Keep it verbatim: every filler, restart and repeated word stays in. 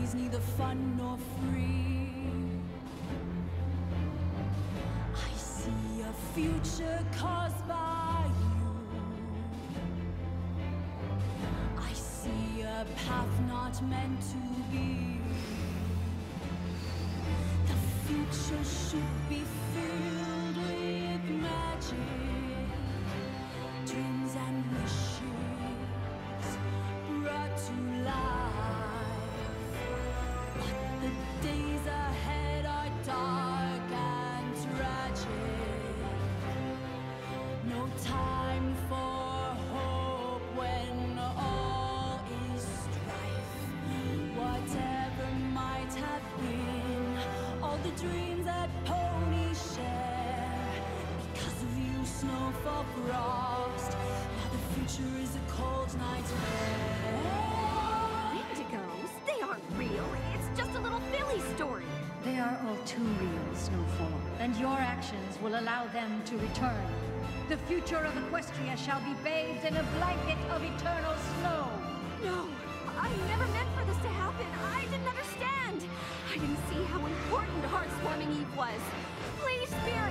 is neither fun nor free. I see a future caused by you. I see a path not meant to be. The future should be filled with magic, dreams and wishes brought to life. But the days ahead are dark and tragic. No time for hope when all is strife. Whatever might have been, all the dreams that ponies share. Because of you, snow for frost. Now the future is a cold nightmare. Indigos? They aren't real. It's just a little Philly story. They are all too real, Snowfall, and your actions will allow them to return. The future of Equestria shall be bathed in a blanket of eternal snow. No, I never meant for this to happen. I didn't understand. I didn't see how important Hearth's warming Eve was. Please, Spirit.